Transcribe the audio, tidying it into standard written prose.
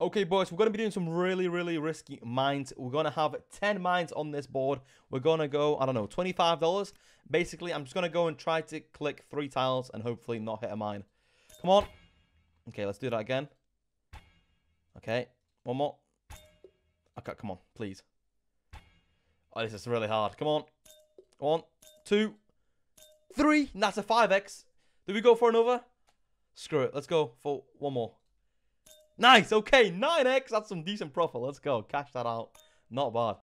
Okay, boys, we're going to be doing some really, really risky mines. We're going to have 10 mines on this board. We're going to go, I don't know, $25. Basically, I'm just going to go and try to click 3 tiles and hopefully not hit a mine. Come on. Okay, let's do that again. Okay, one more. Okay, come on, please. Oh, this is really hard. Come on. 1, 2, 3. That's a 5x. Do we go for another? Screw it. Let's go for one more. Nice. Okay, 9x. That's some decent profit. Let's go. Cash that out. Not bad.